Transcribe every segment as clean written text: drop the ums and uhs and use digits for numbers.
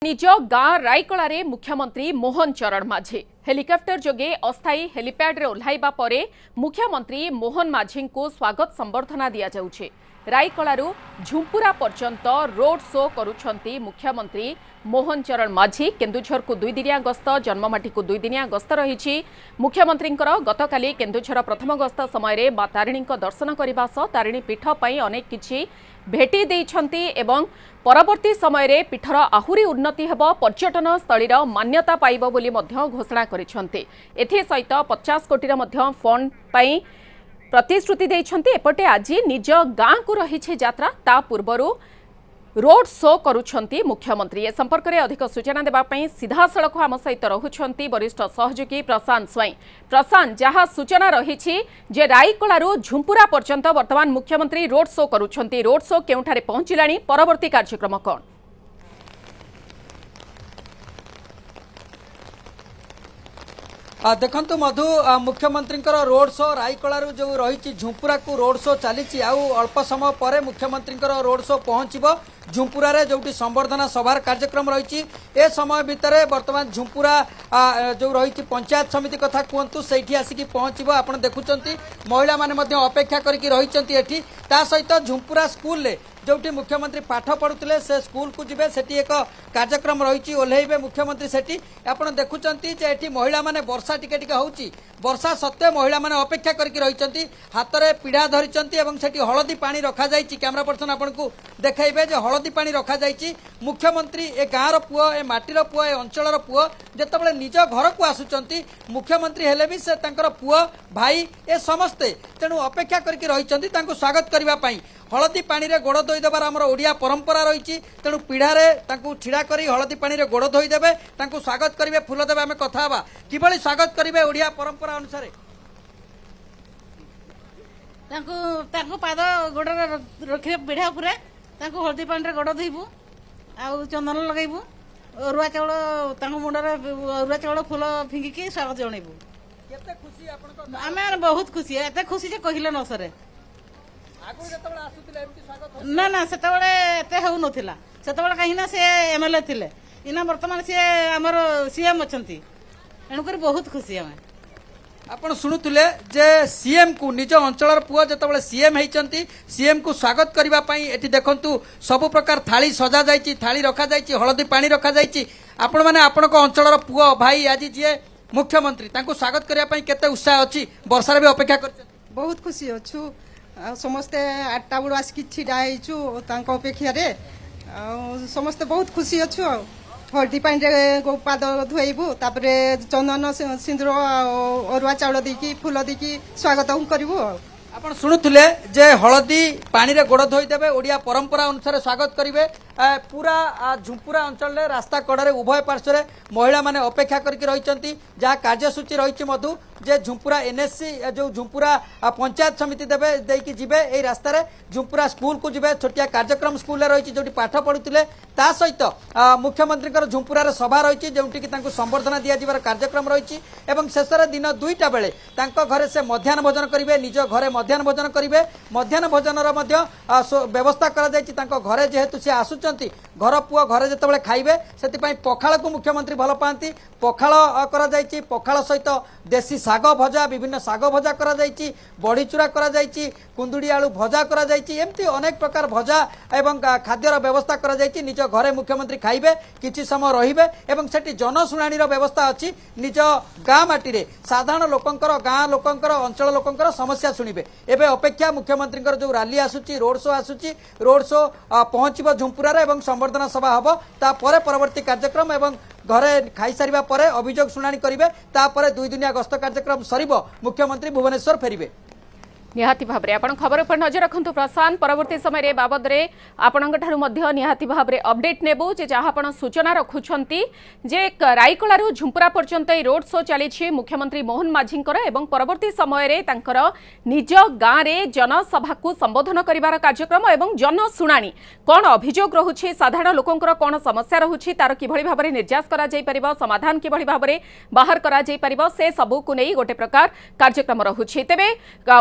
निज गाँ रायकलारे मुख्यमंत्री मोहन चरण माझी हेलिकप्टर जोगे अस्थायी हेलीपैड रे ओह्लाइबा परे मुख्यमंत्री मोहन माझी को स्वागत संबर्धना दिया जाउछे। रायकलारू झुंपुरा पर्यंत रोड शो करुछंती मुख्यमंत्री मोहन चरण माझी। केन्दुझर को 2 दिनिया गस्त, जन्ममाटी को 2 दिनिया गस्त रही। मुख्यमंत्री गतकाली केन्दुझर प्रथम गस्त समय मां तारिणी दर्शन करने सह तारिणी पीठ पर अनेक किछि भेटी देइछंती एवं परवर्ती समय रे पीठर आहुरी उन्नति हेब, पर्यटन स्थलीर मान्यता पाइब बोली मध्य घोषणा करिसेंती। एथि सहित 50 कोटी मध्य फंड पाई प्रतिश्रुति देइछंती। एपटे आज निज गाँ को रही यात्रा, ता पूर्वरु रोड शो करुछंती मुख्यमंत्री। ए संपर्क में अधिक सूचना देबा पई सीधा सड़क आम सहित रहुछंती वरिष्ठ सहयोगी प्रशांत स्वाई। प्रशांत, जहाँ सूचना रही जे रायकलारू झुंपुरा पर्यंत वर्तमान मुख्यमंत्री रोड शो करुछंती, रोड शो केउठारे पहुंचिलानी, परवर्ती कार्यक्रम कौन? देखंतु मधु, मुख्यमंत्री रोड शो रायकलारू जो रही झुंपुरा को रोड शो चली अल्प समय पर मुख्यमंत्री रोड शो पहुंचब झुंपुरा रे जोटी संबर्धना सभार कार्यक्रम रही। ए समय भितर वर्तमान झुंपुरा जो रही पंचायत समिति कथा कहतु से आसिक पहुंचब। आपड़ देखुंत महिला माने अपेक्षा करके रही। सहित झुंपुरा स्कूल रे जोटी मुख्यमंत्री पाठ पढ़ुते से स्कूल को जिबे, सेठी एक कार्यक्रम रही ओह्लैबे मुख्यमंत्री सेठी। आपड़ देखुंत जे महिला माने वर्षा टिके टिके होउची, वर्षा सत्वे महिला माने अपेक्षा करके रही। हाथ में पीढ़ा धरिचंती एवं सेठी हलदी पानी रखा जाइछि। कैमरा पर्सन आपन को देखाइबे जे हलदी पानी रखा जाइछि। मुख्यमंत्री ए गाँवर पुओ, ए माटीर पुओ, ए अंचलर पुओ जेतेबेले निज घर को आसुचंती, मुख्यमंत्री हेले भी से तांकर पुओ भाई ए समस्ते तेणु अपेक्षा करके रहिचंती तांको स्वागत करिबा पई। हलदी पानी रे गोड़ धोई देबार हमर ओडिया परंपरा रही। तेणु पीढ़ारे तांको छिड़ा करी हलदी पानी रे गोड़ धोई देबे, तांको स्वागत करिवे, फूल देबे। आमे कथा हबा किबळी स्वागत करिवे ओडिया परंपरा अनुसार। तांको पाद गोड़ रखिबे पीढ़ा उपरे, तांको हलदी पानी रे गोड़ धोइबु, आ चंदन लगाइबु, अरुआ चाउल तांको मुंडरे अरुआ चाउल फूल फिंगिकी स्वागत जणैबु। केते खुशी आपन? आमे बहुत खुशी, एते खुशी जे कहिले न सरे। ना ना से हो नथिला, से कहीं से एमएलए थिले, इना वर्तमान से हमर सीएम अछंती, एणुकर बहुत खुशी हमें। आपण शुणुले जे सीएम को निज अंचल पुआ जिते सीएम होती सीएम को स्वागत करने एटी देखंतु सबु प्रकार थाली सजा जाइछि, थाली रखा जाइछि, हलदी पानी रखा जाइछि। आपण माने आपण को अंचल पुआ भाई आज जी मुख्यमंत्री तांको स्वागत करने केते उत्साह अछि? वर्षा भी अपेक्षा कर बहुत खुशी अच्छु, समस्ते 8टा बेलू आसिक छिड़ा होइछु अपेक्षा रे, समस्ते बहुत खुशी अच्छु। हल्दी पानी रे पाद धोइबु, तापरे चंदन सिंदूर अरुआ चाउल देकी फूल देकी स्वागत करिवु। आपण शुणुले जे हलदी पानी रे गोड़ धोई देबे, ओडिया परंपरा अनुसार स्वागत करिवे। पूरा झुंपुरा अंचल रास्ता कड़े उभय पार्श्व महिला माने अपेक्षा करके रही। जहाँ कार्यसूची रही मधु जे झुंपुरा एनएससी जो झुंपुरा पंचायत समिति देवे देकी जिबे, ए रास्ता रे झुंपुरा स्कूल को जिबे, छोटिया कार्यक्रम स्कूल रही जो पाठ पढ़ुते। ता सहित मुख्यमंत्री झुंपुरा सभा रही जोटि की संबर्धना दि जावर कार्यक्रम रही। शेष दिन 2टा बेले घरे से मध्याह्न भोजन करेंगे, निज घरे मध्याह्न भोजन करेंगे। मध्याह्न भोजन व्यवस्था कर घरे जेहेतु सी आसु घर पुआ घरे जिते खाइबे से पखाल को मुख्यमंत्री भल पाती। पखाल करा जाइछि, पखाल सहित देसी साग भजा, विभिन्न साग भजा करा जाइछि, बड़ी चूरा करा जाइछि, कुंदुड़ी आलू भजा करा जाइछि, एमती अनेक प्रकार भजा एवं खाद्यर व्यवस्था करा जाइछि। निज घरे मुख्यमंत्री खाइबे, किछि समय रहिबे एवं सेठी जनशुणाणी व्यवस्था अछि। निज गाँ माटी रे साधारण लोकंकर, गाँ लोकंकर, अंचल लोकंकर समस्या शुणिबे। एबे अपेक्षा मुख्यमंत्री जो रैली आसुची, रोड शो आसुची, रोड शो पहुंचब झुंपुरा एवं संबर्धना सभा हम, तापर परवर्ती कार्यक्रम एवं घरे खाई सारिबा परे अभियोग शुणाणी करिवे। तापर 2 दिनिया गस्त कार्यक्रम सरिबो, मुख्यमंत्री भुवनेश्वर फेरिबे। निहाती भाव में खबर पर नजर रखु प्रशांत। परवर्ती समय बाबद में आपंकर निहाती भाव में अपडेट नेबू जे जहाँ आप सूचना रखुंट जे रायकलारू झुंपुरा पर्यंत रोड शो चली मुख्यमंत्री मोहन माझी एवं परवर्ती समय निज गाँव में जनसभा को संबोधन कर कार्यक्रम एवं जनशुणाणी कौन अभियोग रोचे, साधारण लोकंर कौन समस्या रोचे, तार किभली भाव में निर्यास करा जाई परिबो, समाधान किभली भाव में बाहर करा जाई परिबो, से सबू को नहीं गोटे प्रकार कार्यक्रम रोचे। तेबे प्रशांत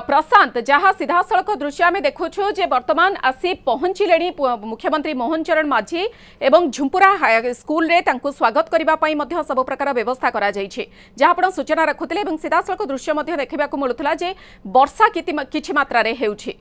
प्रशांत जहाँ सीधा सड़क दृश्य आम देखु जे वर्तमान आसी पहुंचले मुख्यमंत्री मोहन चरण माझी एवं झुंपुरा स्कूल रे तांको स्वागत करने सब प्रकार व्यवस्था करा जहाँ आप सूचना रखुते सीधा सड़क दृश्य देखा मिलूला जे वर्षा किछि मात्रा रे हेउछि।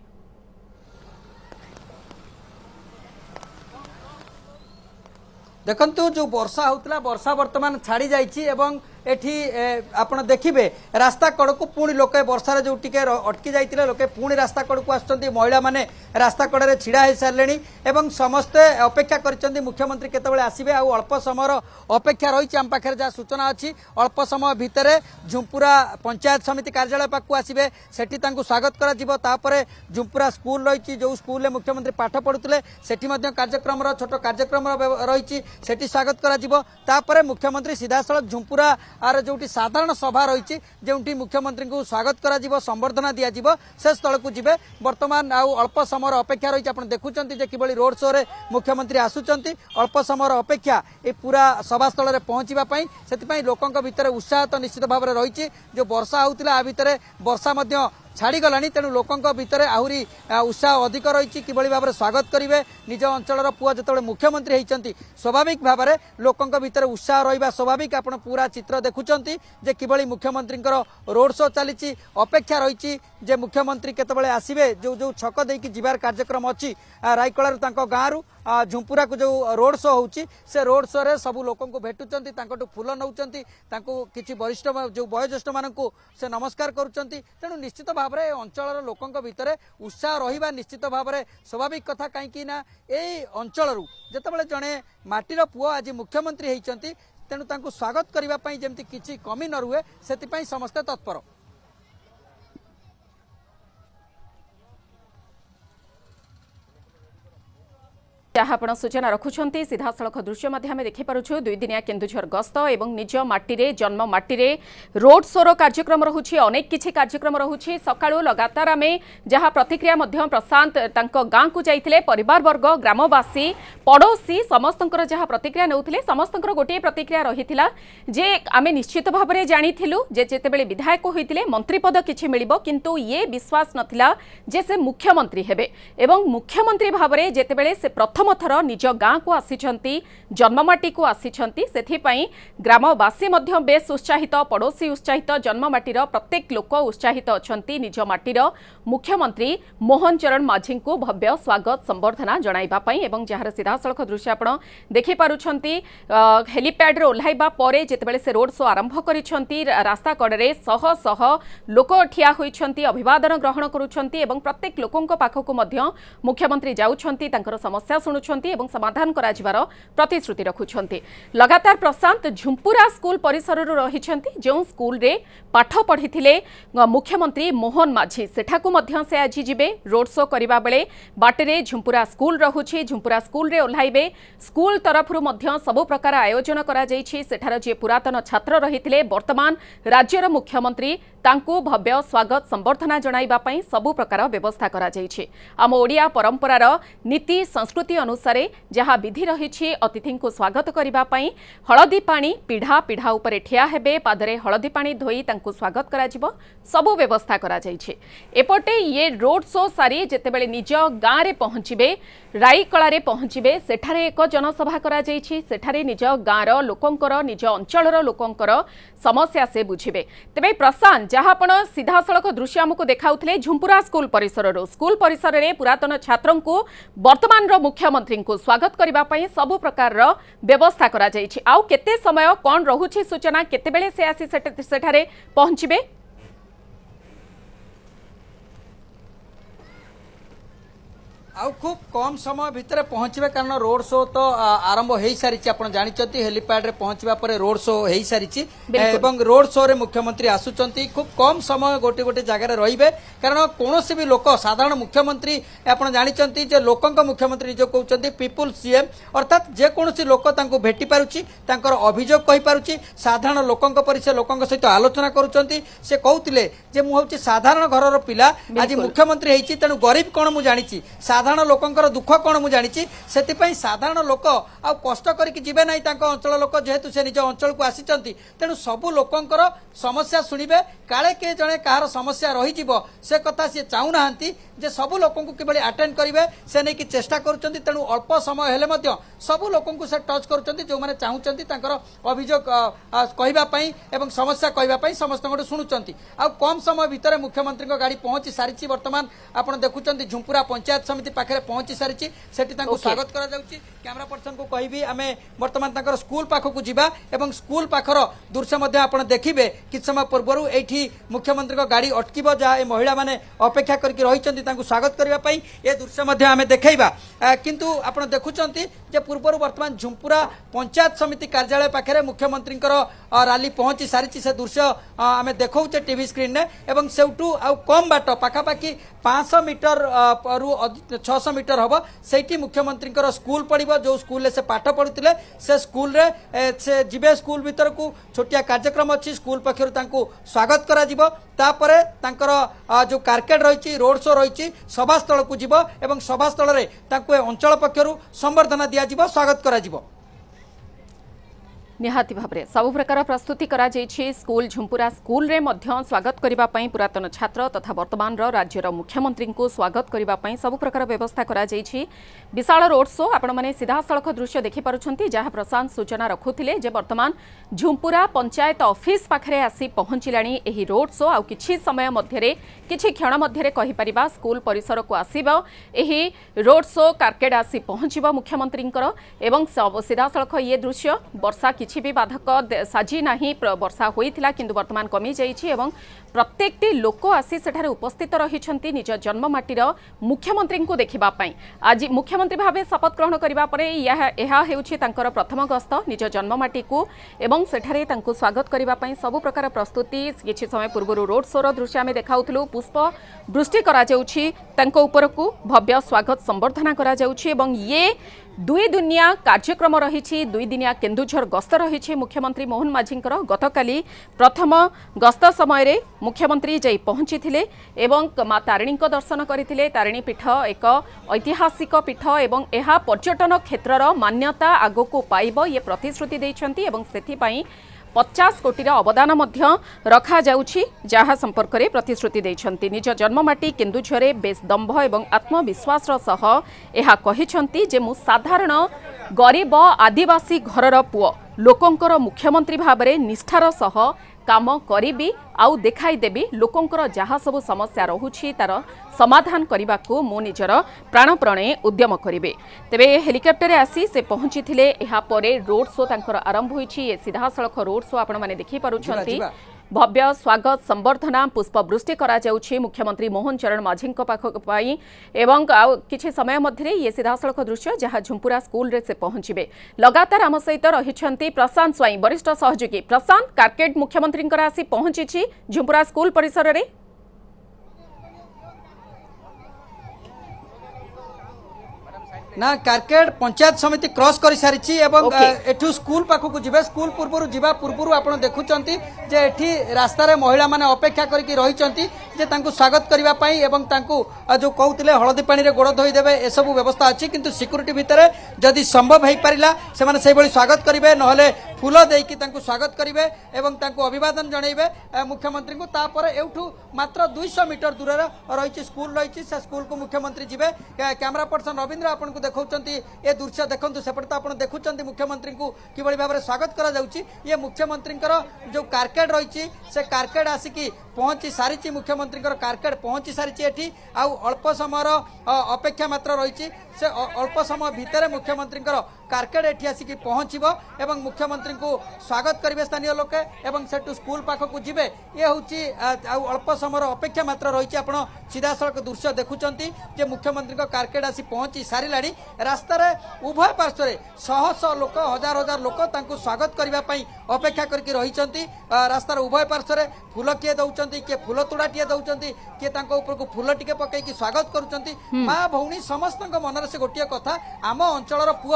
देखंतु जो वर्षा होतला वर्षा वर्तमान छाड़ी जाइछि एवं एठी आपण देखिबे रास्ता कड़ को पुणी लोके वर्षार जो टिके अटकी जाइतिले लोके पुणी रास्ता कड़ को आछंती महिला माने रास्ता कड़े छिड़ा हो सारलेनी एवं समस्ते अपेक्षा करिसंती मुख्यमंत्री केतबेले आसीबे आ अल्प समय अपेक्षा रही आम पाखे जहाँ सूचना अच्छी अल्प समय भितर झुंपुरा पंचायत समिति कार्यालय पाखु आसबे सेठी तांको स्वागत करा जिवो तापरे झुंपुरा स्कूल रही जो स्कूल मुख्यमंत्री पाठ पढ़ुते सेठी मध्य कार्यक्रम छोट कार्यक्रम रही सेठी स्वागत करा जिवो तापरे मुख्यमंत्री सीधासलख झुंपुरा आर जो साधारण सभा रही जो मुख्यमंत्री को स्वागत करा संबर्धना दिया से स्थल को जीवे बर्तमान अल्प समय अपेक्षा रही आप देखुं कि रोड शो रे मुख्यमंत्री आसुंच अल्प समय अपेक्षा ये पूरा सभास्थल में पहुंचापी से लोकों भितर उत्साह तो निश्चित भाव में रही जो वर्षा होता भितर वर्षा छाड़ी गलानी तेणु लोकों भितर आहरी उत्साह अधिक रही कि भाव में स्वागत करेंगे निज अंचल पुआ जो मुख्यमंत्री होती स्वाभाविक भाव में लोकों भितर उत्साह रहा स्वाभाविक आप पूरा चित्र देखुंत जे कि मुख्यमंत्री रोड शो चली अपेक्षा रही जे मुख्यमंत्री केतबेले आसीबे जो जो छक देकी जीवार कार्यक्रम अच्छी रायकलार गाँव झुंपुरा को जो रोड शो होची से रोड शो रे सब लोकों को भेटुचंती तांकोटु फूल नउचंती तांको किछि वरिष्ठ जो वयोज्येष्ठ मानकु से नमस्कार करूचंती तेणु निश्चित भाव में अंचल लोकों भितर उत्साह रहिबा निश्चित भाव में स्वाभाविक कथा कहीं ना एई अंचल जेतेबेले जणे माटीर पुओ आज मुख्यमंत्री होइचंती तेणु तांको स्वागत करबा पई जेमति किछि कमी न रुहे सेति पई समस्त तत्पर। जहाँ आप सूचना रखुंट सीधा सड़क दृश्य आम देखिपुँ दुईदिनिया केन्दुझर गस्त और निज माटी जन्म माटी रोड शोर कार्यक्रम रोचे अनेक किसी कार्यक्रम रोचे सका लगातार आम जहाँ प्रतिक्रिया प्रशांत गाँव को जाते परिवार वर्ग ग्रामवासी पड़ोशी समस्त जहाँ प्रतिक्रिया नौते समस्त गोटे प्रतिक्रिया रही जे आम निश्चित भाव में जानीलु जेतेबेले विधायक होते मंत्री पद किछि मिलिबो किंतु ये विश्वास नथिला जे से मुख्यमंत्री हेबे एवं मुख्यमंत्री भाव में जेतेबेले से प्रथम थर निज गाँ को आसी जन्ममाटी को आसी ग्रामवासी बेस उत्साहित पड़ोशी उत्साहित जन्ममाटीर प्रत्येक लोक उत्साहित अच्छा निज माटीर मुख्यमंत्री मोहन चरण माझी को भव्य स्वागत संबर्धना जणाइबापई एवं जहार सीधा सड़क दृश्य आपण देखिपारुछंती हेलीपैड रे ओह्लाइबा परे जेतेबेले से रोड शो आरंभ करिसंती रास्ता कड़े शह शह लोक ठिया होइछंती अभिवादन ग्रहण करुछंती एवं प्रत्येक लोकंक पाखकु मध्य मुख्यमंत्री जाउछंती तांकर समस्या शुणुछंती एवं समाधान कराजिबार प्रतिश्रुति रखुछंती। लगातार प्रशांत झुंपुरा स्कूल परिसर रहिछंती जो स्कूल रे पाठ पढ़िथिले मुख्यमंत्री मोहन माझी सेठाकु मध्य से आज जिबे रोड शो करिबा बेले बाटरे झुंपुरा स्कूल रहुछि झुंपुरा स्कूल रे ओह्लाइबे स्कूल तरफरु मध्य सब प्रकार आयोजन करा जाइछि सेठार जे पुरातन छात्र रहिथिले वर्तमान राज्यर मुख्यमंत्री तांकु भव्य स्वागत संबर्धना जणाइबा पई सब प्रकार व्यवस्था करा जाइछि। आम ओडिया परंपरार नीति संस्कृति अनुसार जहाँ विधि रही अतिथि को स्वागत करने हलदी पानी पीढ़ा पीढ़ा उपरे ठिया हेबे पादरे हलदी पानी धोई तांको स्वागत करा सबु व्यवस्था करा जाइछे। एपटे ये रोड शो सारी जेतेबेले निज गाँव में पहुंचे राईकला पहुंचे सेठारे एक जनसभा करा जाइछी सेठारे निज गाँव लोकंकर निज अंचलर लोकंकर समस्या से बुझिबे। तेबे प्रशांत जहाँ आपण सीधा सड़क दृश्य आमको देखाउथले झुंपुरा स्कूल परिसर रे पुरातन छात्रन को वर्तमान मुख्यमंत्री को स्वागत करने सबु प्रकार व्यवस्था करा जाइछि। आउ केते समय कौन रहुछि सूचना केतेबेले से आसी सेठारे पहुंचबे आउ खूब कम समय भितर पहुंचे कारण रोड शो तो आरंभ हो सारी आप जानते हेलीपैड रे पहुंचवा पर रोड शो हो सारी एवं रोड शो रे मुख्यमंत्री आसुचंती खूब कम समय गोटे गोटे जगह रहिबे कारण कौन भी लोक साधारण मुख्यमंत्री आप जानते जे लोकों मुख्यमंत्री जो कहते पीपुल सीएम अर्थात जेकोसी लोक भेटी पारुछि तांकर अभियोग कहि पारुछि साधारण लोकों पर से लोकों सहित आलोचना करुचंती से कहते जे मु होछि साधारण घरर पिला आज मुख्यमंत्री हेछि तेणु गरीब कौन मु जानिछि साधारण लोकंकर दुख कौन मु जानी से साधारण लोक आ कष्ट करके जीवे ना अंचल लोक जेहेतु से निज अंचल को आसी तेणु सबू लोकंकर समस्या शुणिबे काले के जड़े कहार समस्या रही से कथा सी चाहूना जे सबू लोक किभली अटेंड करेंगे से नहीं कि चेष्टा करुँच तेणु अल्प समय हेले सबू लोक से टच करुँच जो मैंने चाहूँगी अभियोग कहवाई एवं समस्या कहवाई समस्त शुणुंट आ कम समय भितर मुख्यमंत्री गाड़ी पहुंची सारी बर्तमान आपड़ देखुं झुंपुरा पंचायत समिति पाखे पहुंची सारी स्वागत कैमरा पर्सन को कहबी आम बर्तमान स्कूल पाखक जावा एवं स्कूल पाखर दृश्य आप देखिए किछ समय पूर्व ये मुख्यमंत्री गाड़ी अटक जहाँ महिला मैंने अपेक्षा करके रही स्वागत करने ये दृश्य आम देखा किंतु आप देखुं पूर्व बर्तमान झुंपुरा पंचायत समिति कार्यालय पाखे मुख्यमंत्री रैली पहुंची सारी से दृश्य आम देखौचे टीवी स्क्रीन ने एवं सेउटू आ कम बाट पाखापाखि 500 मीटर रु 600 मीटर हम से मुख्यमंत्री स्कूल पड़ो जो स्कूल से पाठ पढ़ुते से स्कूल रे से जीवे स्कूल भीतर को छोटिया कार्यक्रम अच्छी स्कूल पक्षर स्वागत करा जो कारकेड रही रोड शो रही सभास्थल को जीव एवं सभास्थल में अंचल पक्षर संबर्धना दिया स्वागत करा निहाती भाव में सब प्रकार प्रस्तुति करा स्कूल झुंपुरा स्कूल रे मध्य स्वागत करने पुरातन छात्र तथा वर्तमान राज्यर मुख्यमंत्री को स्वागत करने सब प्रकार व्यवस्था करा विशाल रोड शो आपण मैंने सीधा सड़क दृश्य देखिपुंट जहाँ प्रशांत सूचना रखुले वर्तमान झुंपुरा पंचायत ऑफिस पाखे आसी पहुंचला रोड शो आ किछि समय मध्य किछि क्षण मध्य कहीपर स्कूल परिसर को आसब रोड शो कारकेड आसी पहुंचब मुख्यमंत्री एवं सीधा सड़क ये दृश्य वर्षा किछि भी बाधक साजी नहीं वर्षा होइथिला किंतु वर्तमान कमी जाइछि एवं प्रत्येकटी लोक आसी सेठारे उपस्थित रहिछंती निज जन्ममाटीर मुख्यमंत्री को देखिबा पई आज मुख्यमंत्री भावे शपथ ग्रहण करिबा परे यह हेउछि तांकर प्रथम गस्त निज जन्ममाटी को एवं सेठारे तांको स्वागत करिबा पई सब प्रकार प्रस्तुति किछि समय पूर्व रोड शो दृश्य आमे देखाउथलु पुष्प वृष्टि करा जाउछि तांको ऊपर को भव्य स्वागत संबर्धना करा जाउछि एवं ये दुई दुनिया कार्यक्रम रही दुई दिनिया केन्दुझर गस्त रही मुख्यमंत्री मोहन माझी गतकाली प्रथम गस्त समय मुख्यमंत्री जाई पहुंची थिले एवं मां तारिणी दर्शन करथिले। तारिणी पीठ एक ऐतिहासिक पीठ एवं यह पर्यटन क्षेत्रर मान्यता आगको पाइब ये प्रतिश्रुति दैछंती एवं सेथिपाई 50 कोटी अवदान रखा जाउछि जहाँ संपर्क में प्रतिश्रुति दैछंती। निज जन्ममाटी केन्दुझरे बेस दंभ एवं आत्मविश्वास सह यह कहिछंती जे मु साधारण गरीब आदिवासी घरर पुओ लोकंकर मुख्यमंत्री भाबरे निष्ठार सह काम करी आउ देखाई देबी लोकंकर जहाँ सब समस्या रहुछि तार समाधान करने को मो निजर प्राणप्राणे उद्यम करिवे। तेबे हेलिकॉप्टर आसी से पहुंची थिले एहा परे रोड शो तांकर आरंभ होईछि। ये सीधा सड़क रोड शो आपण माने देखि पारुछंती भव्य स्वागत संबर्धना पुष्पवृष्टि करा जाउछि मुख्यमंत्री मोहन चरण माझी पाई एवं किछि समय मध्य ये सीधा सड़क दृश्य जहाँ झुंपुरा स्कूल रे से पहुंचबे। लगातार आम सहित रहिछंती प्रशांत स्वाई वरिष्ठ सहयोगी। प्रशांत कारकेड मुख्यमंत्री आसी पहुंची झुंपुरा स्कूल परिसर रे ना कारकेड पंचायत समिति क्रॉस कर सारी एठू स्कूल पाखक जीवे स्कूल पूर्व जीवा पूर्व आप देखुंटे जे एठी रास्ता रे महिला माने अपेक्षा करके रही स्वागत करने जो कहते हलदी पानी रे गोड़ धोईदेवे ए सब व्यवस्था अच्छी किंतु सिक्यूरीटी भितर जदि संभव हो पारा से स्वागत करेंगे ना फूल देकी स्वागत करेंगे एवं अभिवादन जनइबे मुख्यमंत्री को तापर एठू मात्र 200 मीटर दूर रही स्कूल रही से स्कूल को मुख्यमंत्री जीवे। कैमरा पर्सन रविंद्र आपन को देखौचंती ए दृश्य देखंतु सेपटे तो आपण देखुचंती मुख्यमंत्री को किबळी भाबरे स्वागत करा जाउची। ये मुख्यमंत्री जो कारकेड रही से कारकेड आसिकी पहुंची सारी मुख्यमंत्री कारकेड पहुंची सारी एठी आ अल्प समय अपेक्षा मात्र रही से अल्प समय भितर मुख्यमंत्री कारकेड एठी आसिकी पहुंचबो एवं मुख्यमंत्री को स्वागत करेंगे स्थानीय लोक एवं सेठू स्कूल पाखक जीवे। ये होची अल्प समय अपेक्षा मात्र रही आपण सीधा सड़क दृश्य देखुचंती जे मुख्यमंत्री कारकेड आसी पहुंची सारी रास्तार उभय पार्श्व शह शह लोक हजार हजार लोक स्वागत करने अपेक्षा करके रही रास्तार उभय पार्श्व फूल किए दौरान किए फूल तोड़ा टे दौरान किए को फूल टिके पकईकि स्वागत करुँच। माँ भौणी समस्त मनर से गोटे कथा आम अंचल पुओ ए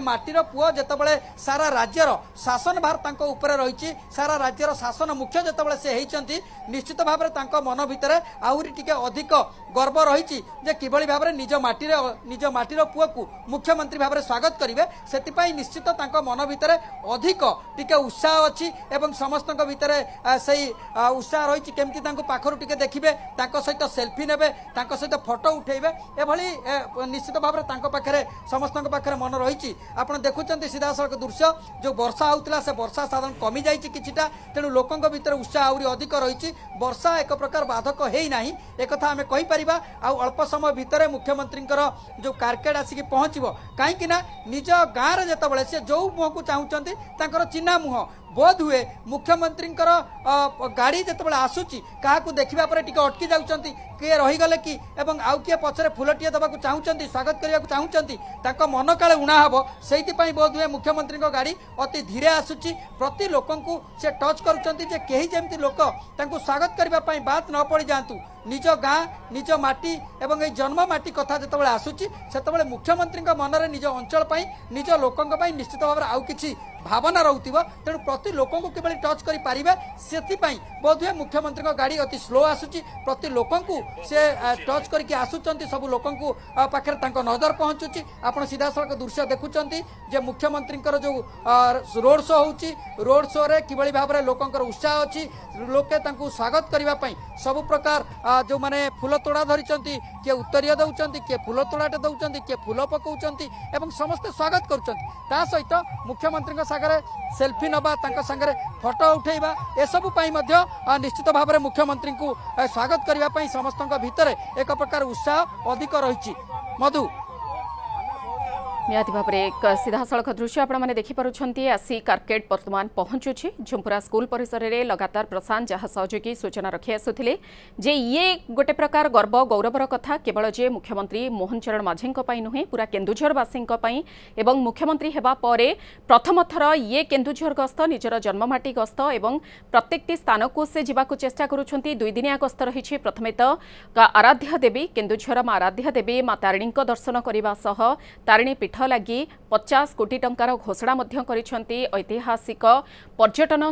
माटीर पुओ जेतेबेले सारा राज्यर शासन भार तांको ऊपर रही सारा राज्यर शासन मुख्य जेतेबेले से होइचंती निश्चित भाव में तांको मन भितर आहुरी टिके अधिक गर्व रही जे किभली भाव में निज माटीर पुओ को मुख्यमंत्री भाव में स्वागत करेंगे से निश्चित तांको मन भितर अधिक टिके उत्साह अच्छी एवं समस्त भितर से उत्साह रही केमती पाखर टिके देखिए सहित सेल्फी नेबे सहित फोटो उठेबे एभली निश्चित भाव में पाखे समस्त पाखे मन रही आपड़ देखुं सीधा सड़क दृश्य जो वर्षा होता से वर्षा साधारण कमी जाइए किछिटा तेणु लोकों भीतर उत्साह आहरी अधिक रही वर्षा एक प्रकार बाधक है ना एक आम कहीपर अल्प समय भितर मुख्यमंत्री जो कारकेड आसिक पहुँचो कहीं निज गाँव में जितेबाला सी जो मुह को चाहते चिन्हा मुह बोध हुए मुख्यमंत्री गाड़ी जिते आसूची क्या देखा अटकी जाऊँच किए रहीगले कि आउ किए पछरे फुलटिए देवा चाहते स्वागत करने चाहते मन काले उणा हम से बोध हुए मुख्यमंत्री गाड़ी अति धीरे आसूची प्रति लोक से टच करुँच लोक स्वागत करने बात न पड़ जातु निज गाँ निज माटी एवं ये जन्म माटी कथा जो आसूची से मुख्यमंत्री मन में निज अंचल निज लोक निश्चित भाव आउ कि भावना रोकथिबो तेणु प्रति लोकों को किबळी टच करि पारिबे सेतिपई बोधुए मुख्यमंत्री गाड़ी अति स्लो आसुची प्रति लोकों को से टच करके आसुचंती सब लोकों को पाखरे तांको नजर पहुंचुची आपण सीधा सड़क दृश्य देखुचंती जे मुख्यमंत्री जो रोड शो होउची रोड शो रे किबळी भाव रे लोकों उत्साह अछि लोके तांको स्वागत करिबा पई सब प्रकार जो माने फूल तोड़ा धरिचंती के उत्तरीय दउचंती के फूल तोड़ाटे दउचंती के फूल पकाउचंती एवं समस्त स्वागत करूचंती ता सहित मुख्यमंत्री सागरे सेल्फी नबा तांका संगरे फोटो उठेबा ए सब पई मध्य निश्चित भाव में मुख्यमंत्री को स्वागत करबा पई समस्त भितर एक प्रकार उत्साह अधिक रही मधु निहाती भाव में एक सीधा सड़क दृश्य आपण मैंने देखिपुंट आसी कारकेड बर्तमान पहुंचुछि झुंपुरा स्कूल परिसर में लगातार प्रशांत जहाँ सहयोगी सूचना रखी आसुथिले जे ये गोटे प्रकार गर्व गौरवर कथा केवल जे मुख्यमंत्री मोहन चरण माझी नुहे पूरा केन्दुझरवासी एवं मुख्यमंत्री हेबा परे प्रथम थर ये केन्दुझर गस्त निजर जन्ममाटी गस्त एवं प्रत्येक स्थान को से जावाक चेष्टा करुछंती दुईदिनिया गस्त रही प्रथमे तो आराध्य देवी केन्दुझर मां आराध्य देवी मां तारिणी दर्शन करने सह तारिणी पीठ लगी 50 कोटी टंकार घोषणा करिसेंती ऐतिहासिक पर्यटन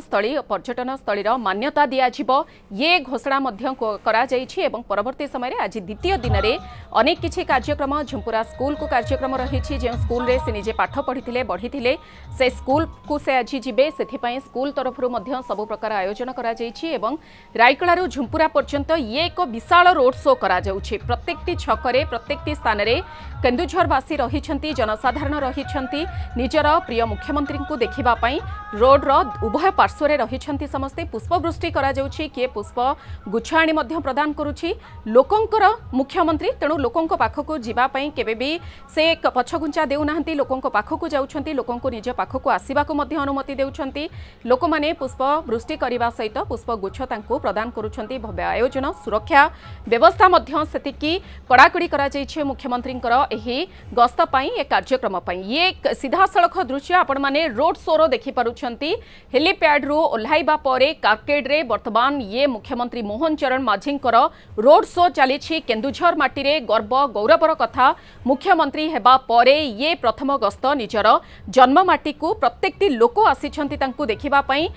स्थली मान्यता दियाजिबो ये घोषणा करा जाइछि एवं परवर्ती समय रे आज द्वितीय दिन में अनेक किछि कार्यक्रम झुंपुरा स्कूल को कार्यक्रम रही जो स्कूल रे से निजे पाठ पढ़ी बढ़ी से स्कूल को से आज जीवे से स्कूल तरफ सब प्रकार आयोजन करा जाइछि एवं रायकलारू झुंपुरा पर्यंत ये एक विशाल रोड शो करा जाउछि प्रत्येकटी छकरे प्रत्येकटी स्थान रे केन्दुझरवासी रहिछंती जनसाधारण रहिछंती निजर प्रिय मुख्यमंत्री को देखिबा पई रोड रो उभय पार्श्व रे रहिछंती समस्ते पुष्पवृष्टि करा जाउछि के पुष्प गुच्छाणी मध्य प्रदान करुछि लोकंकर मुख्यमंत्री तेणु लोकंक पाखको जीवा पई केबे भी से पछगुंचा देउ नाहंती लोकंक पाखको जाउछंती लोकंक निज पाखको आसीबाको मध्य अनुमति देउछंती लोक माने पुष्प वृष्टि करिबा सहित पुष्प गुच्छ तांको प्रदान करुछंती भव्य आयोजन सुरक्षा व्यवस्था मध्य सेतिकी कड़ाकड़ी करा जाइछे मुख्यमंत्रींकर एही गस्त पई ए कार्यक्रम पई ये सीधा सड़क दृश्य आपण माने रोड शो रो देखि परुछंती हेलीपैड रो ओल्हाइबा परे कारकेड रे वर्तमान ये मुख्यमंत्री मोहन चरण माझींकर रोड शो चलीछि केन्दुझर माटी रे गर्व गौरवर कथा मुख्यमंत्री हेबा परे ये प्रथम गस्त निजर जन्म माटी को प्रत्येकटी लोक आसीछंती तांकु देखिबा पई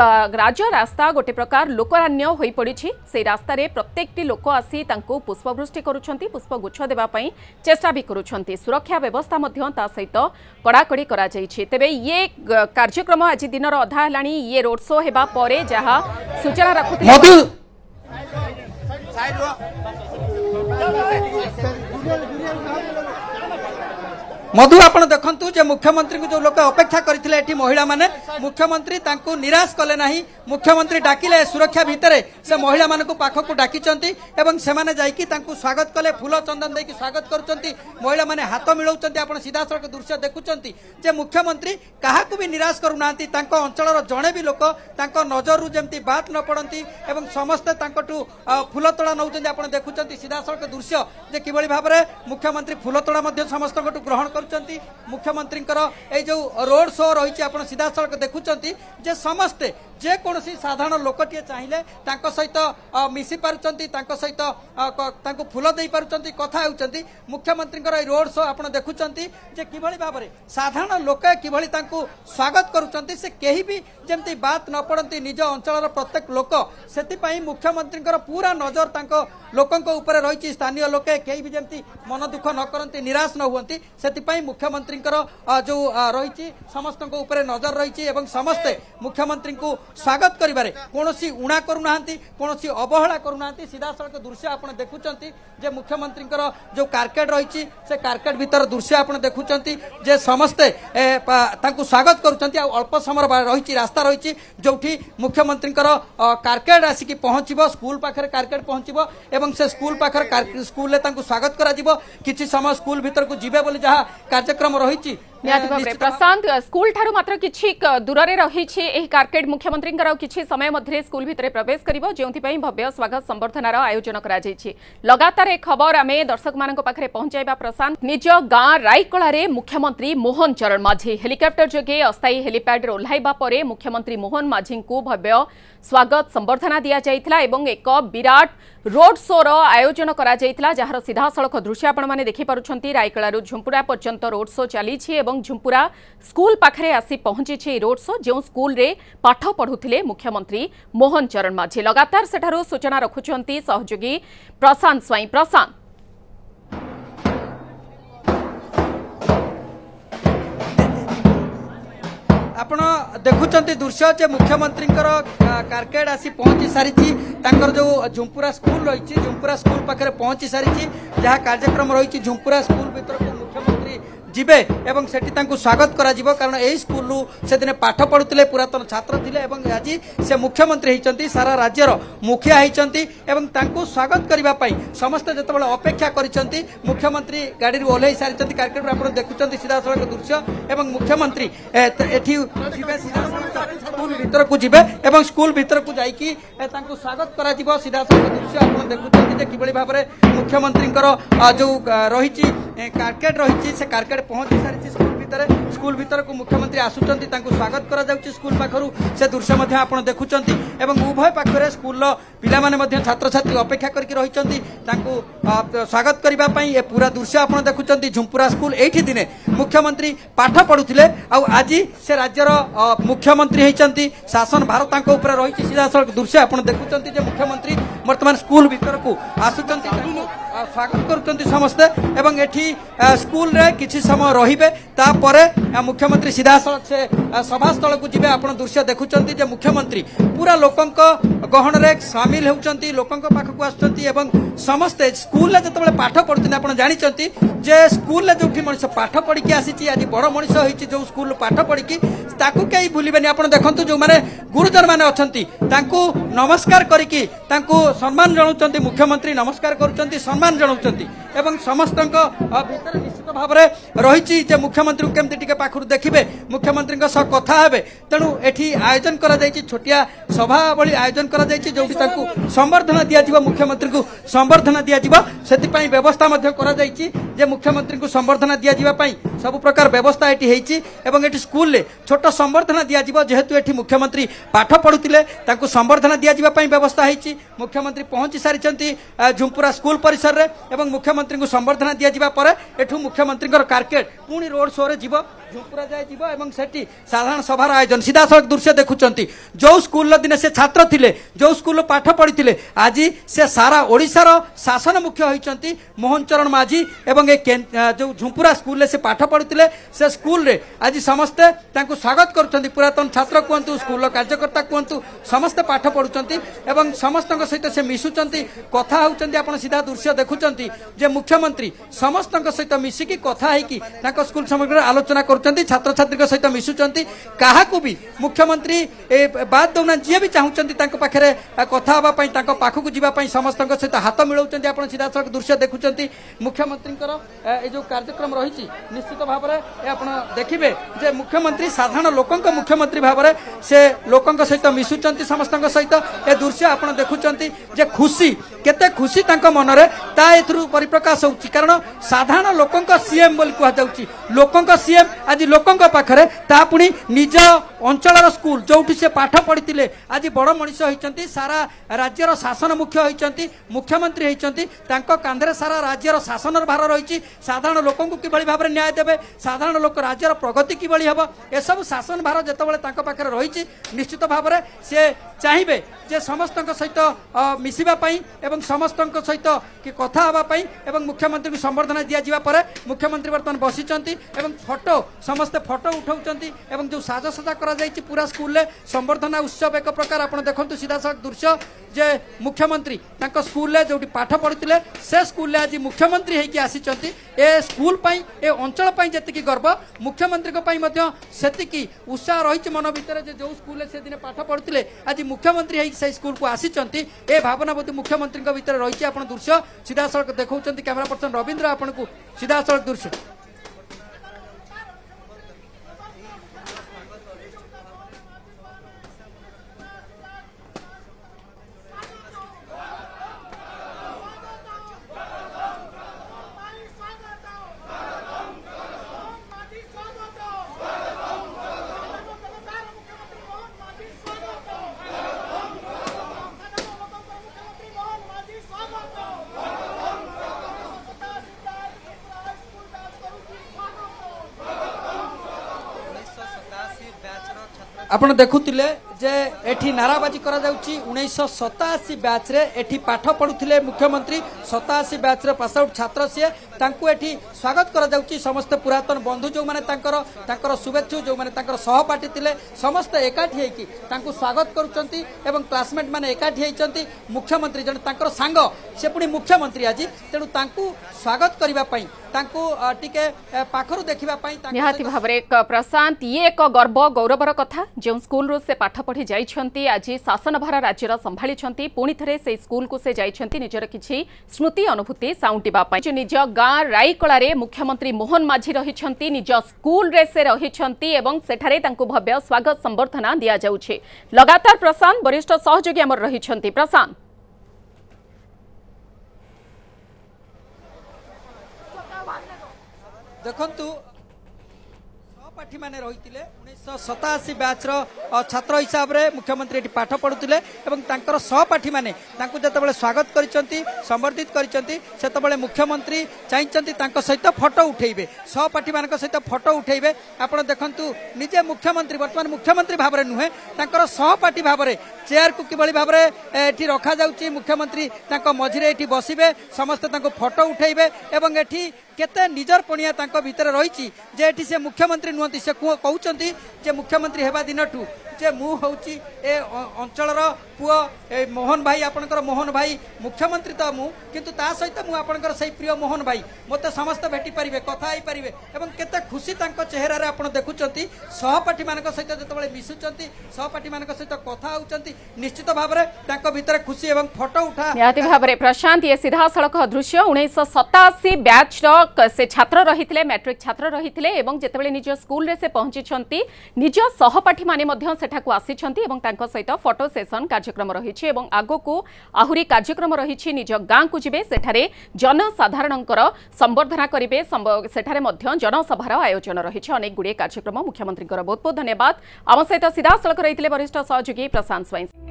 राज रास्ता गोटे प्रकार लोकरान्य होई पड़िछि से रास्ता रे प्रत्येकटी लोक आसी तांकु पुष्पवृष्टि करुछंती पुष्प गुच्छ देबा पई चेष्टा भी करुछंती सुरक्षा व्यवस्था मध्य ता सहित कड़ाकड़ी करा जाइछि तेबे ये कार्यक्रम आज दिन अधा हेलाणी ये रोड शो हेबा परे जहा सूचना रखुथिले मधु आपण देखंतु जे मुख्यमंत्री को जो लोक अपेक्षा करथिले एठी महिला माने मुख्यमंत्री तांको निराश कले नाही मुख्यमंत्री डाकिले सुरक्षा भितरे से महिला मान को पाख को डाकिचंती एवं से माने जाईकी तांको स्वागत कले फूल चंदन देकी स्वागत करूचंती महिला माने हाथ मिलाउचंती आपण सीधा सड़क दृश्य देखुचंती जे मुख्यमंत्री काहा को भी निराश करू नांती तांको अंचलर जणे भी लोक तांको नजरु जेमती बात न पड़ंती एवं समस्त तांकोटू फूल तोड़ा नउचंती आपण देखुचंती सीधा सड़क दृश्य जे किबळी भाबरे मुख्यमंत्री फूल तोड़ा मध्ये समस्त को ग्रहण करुचंती मुख्यमंत्री जो रोड शो रही आप सीधा सड़क देखुंत जे समस्ते जेकोसी साधारण लोकटे चाहिए सहित मिसी पार्टी सहित फूल दे पार्टी कथा होती मुख्यमंत्री रोड शो आप देखुंत जे कि भाव में साधारण लोक कि स्वागत करुँच से कहीं भी जमती बात न पड़ती निज अंचल प्रत्येक लोक से मुख्यमंत्री पूरा नजर लोकों उपर रही स्थानीय लोके कहीं भी जमती मन दुख न करती निराश न हुई से मुख्यमंत्री जो रही समस्त उपर नजर रही समस्ते मुख्यमंत्री को स्वागत करिबारे कोनोसी उणा करूना कोनोसी अवहेला करूना सीधा सड़क दृश्य आप देखुंत जे मुख्यमंत्री जो कारकेट रही से कारकेट भीतर दृश्य आप देखुंत जे समस्ते स्वागत करुँच अल्प समय रही रास्ता रही जो मुख्यमंत्री कारकेट आसिक पहुंचब स्कूल पाखे कारकेट पहुंचब एवं से स्कूल पाखे स्कूल स्वागत करा किछि समय स्कूल भीतर को जीवे बोली जहाँ कार्यक्रम रही प्रशांत स्कूल ठारू मात्र किछि दूर रही कारकेट मुख्यमंत्री किछि समय मध्य स्कूल भितर प्रवेश करिवो जेउथि भव्य स्वागत संबर्धनार आयोजन करा जायछि। लगातार एक खबर आमे दर्शक मानक पाखरे पहुंचाइबा प्रशांत निज गाँ रायकला रे मुख्यमंत्री मोहन चरण माझी हेलिकॉप्टर जोगे अस्थायी हेलीपैड रे ओह्लाइबा परे मुख्यमंत्री मोहन माझी को भव्य स्वागत संबर्धना दिया जायतिला एवं एक विराट रोड शोर आयोजन करा जायतिला जहार सीधा सड़क दृश्य आपण माने देखि पारुछंती रायकलारू झुंपुरा पर्यंत रोड शो चली एवं झुंपुरा स्कूल पाखरे आसी पहुंची रोड शो जो स्कूल रे पाठ पढ़ुथिले मुख्यमंत्री मोहन चरण माझी। लगातार सेठारू सूचना रखुछंती सहयोगी प्रशांत स्वाई। प्रशांत आपण देखुंत दृश्य जे मुख्यमंत्री कारकेट आसी पहुंची सारी जो झुंपुरा स्कूल रही झुंपुरा स्कूल पाखे पहुंची सारी जहाँ कार्यक्रम रही झुंपुरा स्कूल भीतर को मुख्यमंत्री जीवे एवं सेठी तांको स्वागत करा जिवो कारण एई स्कूल से दिन पाठ पढ़ुतिले पुरातन छात्र थिले एवं आज से मुख्यमंत्री होइचंती सारा राज्यर मुखिया होइचंती एवं तांको स्वागत करिबा पई समस्त जतबेले अपेक्षा करिसंती मुख्यमंत्री गाड़ी रे ओल्है सारिचंती कारकेट आपण देखुचंती सीधा सड़क दृश्य एवं मुख्यमंत्री एठी जीवे सीधा स्कूल भीतर को जीवे एवं स्कूल भीतर को जाईकी तांको स्वागत करा जिवो सीधा सड़क दृश्य आपण देखुचंती जे किबळी भाबरे मुख्यमंत्री जो रहिची कारकेट रहिची से कारकेट पहुंची सारी स्कूल भीतर को मुख्यमंत्री आसुचंती तांको स्वागत करा जाउची स्कूल पाखरु से दृश्य मध्ये आपण देखुचंती एवं उभय पाखरे स्कूल पिला माने मध्ये छात्र छात्री अपेक्षा करके रहिचंती तांको स्वागत करिबा पई ए पूरा दृश्य आपण देखुचंती झुंपुरा स्कूल एठी दिने मुख्यमंत्री पाठ पढुथिले आ आज से राज्यर मुख्यमंत्री होइचंती शासन भार तांको ऊपर रहिची सीधा सड़क दृश्य आपण देखुचंती जे मुख्यमंत्री वर्तमान स्कूल भीतर को आसुचंती स्वागत करुचंती समस्ते एवं एठी स्कूल रे किछि समय रहिबे तापरे मुख्यमंत्री सीधा सड़क से सभास्थल को जीवे आपण दृश्य देखुचंती जे मुख्यमंत्री पूरा लोकंक गहन रे शामिल होउचंती लोकंक पाखकु आछंती एवं समस्ते स्कूल जतबेले पाठ पढुचंती आपण जानिचंती जे स्कूल जोठी मनुष्य पाठ पढिकी आसीची आज बड़ मनुष्य होईची जो स्कूल पाठ पढिकी ताकू केही भूलिबेनी आपण देखंतु जो माने गुरुजन माने अछंती तांकू नमस्कार करिकी तांकू सम्मान जणाउचंती मुख्यमंत्री नमस्कार करूचंती सम्मान जणाउचंती एवं समस्तंक भीतर निश्चित भाव में रही जे मुख्यमंत्री केमती टिके पाखरु देखिबे मुख्यमंत्री सह कथा हेबे तेणु एठी आयोजन करा जायछि छोटिया सभा भली आयोजन करा जायछि जोठी तांकू संबर्धना दिया जिवो मुख्यमंत्री को संबर्धना दिया जिवो सेति पई व्यवस्था मध्ये करा जायछि जे मुख्यमंत्री को संबर्धना दिया जिवा पई सब प्रकार व्यवस्था एठी हेछि एवं एठी स्कूल ले छोट संबर्धना दिया जिवो जेहेतु एठी मुख्यमंत्री पाठ पढुतिले तांकू संबर्धना दिया जिवा पई व्यवस्था हेछि मुख्यमंत्री पहुंची सारिचंती झुंपुरा स्कूल परिसर रे एवं मुख्यमंत्री को संबर्धना दिया जिवा परे एठू मुख्यमंत्री कारकेट पुणी रोड शो रे जीव झुंपुरा जाए जीव एवं सेठी साधारण सभार आयोजन सीधा सड़क दृश्य देखुचंती जो स्कूल दिने से छात्र थिले जो स्कूल पाठ पढ़ी आज से सारा ओडिशार शासन मुख्य होइचंती मोहन चरण माझी एवं जो झुंपुरा स्कूल से पाठ पढ़ी से स्कूल रे आज समस्ते तांको स्वागत करुचंती पुरातन छात्र कहतु स्कूल कार्यकर्ता कहतु समस्ते पाठ पढ़ुचंती एवं समस्त सहित से मिशुचंती कथा होउचंती आपण सीधा दृश्य देखुचंती जे मुख्यमंत्री समस्त सहित मिसिकी कथा हेकी तांको स्कूल समग्र आलोचना कर करुँच छात्र छात्री सहित मिशुंट क्या भी मुख्यमंत्री बाद दौना जी भी चाहूँगी पाखे कथा हाँपाई पाखक जावाई समस्त सहित हाथ मिलाऊँ आप सीधा सड़क दृश्य देखुं मुख्यमंत्री जो कार्यक्रम रही निश्चित भाव में आप देखिए जे मुख्यमंत्री साधारण लोकों मुख्यमंत्री भाव में से लोकों सहित मिशुंट समस्त सहित ए दृश्य आप देखुं जे खुशी केते खुशी मनरे ता एथुरु परिप्रकाश होउची कारण साधारण लोकों सीएम बोली कहुच्छी लोकों सीएम आज लोकों पाखरे ता पुणी निज अंचल स्कूल जोठी से पाठ पढ़ी आज बड़ मनीष होती सारा राज्यर शासन मुख्य होती मुख्यमंत्री होती कांधे सारा राज्यर शासन भार रही साधारण लोकों किभली भाव में न्याय देवे साधारण लोक राज्यर प्रगति किभली हम एसबू शासन भार जितेबाला पाखे रही निश्चित भाव में सी चाहिए जे समस्त सहित मिसवाई एवं समस्त सहित कथा हाँपाई एवं मुख्यमंत्री को संबर्धना दि जापर मुख्यमंत्री बर्तमान बसी फोटो समस्ते फोटो उठाऊँ जो साजसजा करा पूरा स्कूल में संबर्धना उत्सव एक प्रकार आप देखते सीधा सड़क दृश्य जे मुख्यमंत्री स्कूल जो पाठ पढ़ी से स्कूल आज मुख्यमंत्री होगी आसी ए स्कूल ए अंचल जी गर्व मुख्यमंत्री से उत्साह रही मन भितर जो स्कूल से दिन पाठ पढ़ुते आज मुख्यमंत्री से स्कूल को आसी ए भावना बोध मुख्यमंत्री भितर रही आप दृश्य सीधा सड़क देखा कैमरा पर्सन रवींद्र आपको सीधा सड़क दृश्य आपण देखुतिले जे एठी नाराबाजी करा जाउची 1987 बैच रे एठी पाठ पढुथिले मुख्यमंत्री 87 बैच रे पास आउट छात्र से तांकु एठी स्वागत करा जाउची समस्त पुरातन बंधु जो माने तांकर शुभेच्छु जो माने तांकर सहपाठी थिले समस्त एकाठी हेकी तांकु स्वागत करूचंती एवं क्लासमेट माने एकाठी हेचंती मुख्यमंत्री जन तांकर सांग से पुनी मुख्यमंत्री आज तेणु तांकु स्वागत करिबा पई तांकु टिके पाखरु देखिबा पई निहाती भाबरे प्रशांत ये एक गर्व गौरवर कथा जो स्कूल रो से पाठ पढ़ी जाइछंती आज शासन भार राज्यर संभाली छंती पुणी थरे से स्कूल को से जाइछंती निजर किछि स्मृति अनुभूति साउंटिबा पई निज गां राईकला रे मुख्यमंत्री मोहन माझी रहिछंती निज स्कूल रे से रहिछंती एवं सेठारे तांकु भव्य स्वागत संबर्धना दिया जाउछे लगातार प्रशांत वरिष्ठ सहयोगी हमर रहिछंती प्रशांत देखंतु सहपाठी माने रहितिले 1987 बैच छात्र हिसाब रे मुख्यमंत्री एटी पाठ पढुतिले एवं तांकर सहपाठी माने तांकु जतबेले स्वागत करिसंती संबर्धित करिसंती सेतबेले मुख्यमंत्री चाहिचंती तांको सहित फोटो उठेइबे सहपाठी मानक सहित फोटो उठेइबे आपण देखंतु निजे मुख्यमंत्री वर्तमान मुख्यमंत्री भाव रे नुहे तांकर सहपाठी भाव रे चेयर को किभली भाव रे एठी रखा जाउची मुख्यमंत्री तांको मझिरे एठी बसिबे समस्त तांको फोटो उठेइबे एवं एठी केते निजर पणिया तांको भितर रहिची जे एठी से मुख्यमंत्री नुहंती से कहउचंती जे मुख्यमंत्री हेबा दिनठू जे मु होउची ए अंचलर पुओ मोहन भाई आपनकर मोहन भाई मुख्यमंत्री तो मु किंतु ता सहित मु आपनकर सही प्रिय मोहन भाई मते समस्त भेटी परिबे कथा आइ परिबे एवं केते खुशी तांको चेहरा रे आपण देखुचंती सहपाठी मानक सहित जतबेले मिसुचंती सहपाठी मानक सहित कथा होउचंती निश्चित भाव रे तांको भितर खुशी एवं फोटो उठा निहाती भाव रे प्रशांत ये सीधा सड़क दृश्य 1987 बैच रो से छात्र रहिथिले मैट्रिक छात्र रहिथिले एवं जतबेले निज स्कूल रे से पहुंची छंती निज सहपाठी माने मध्य सेठाकु आसी छंती एवं तांको सहित फोटो सेशन कार्यक्रम रहिछि एवं आगो को आहुरी कार्यक्रम रहिछि निज गां को जिबे सेठारे जनसाधारणकर संबर्धना करिवे सेठारे मध्य जनसभार आयोजन रहिछि अनेक गुडे कार्यक्रम मुख्यमंत्री बहुत बहुत धन्यवाद आम सहित सीधा सड़क रहिथिले वरिष्ठ सहयोगी प्रशांत स्वाइन।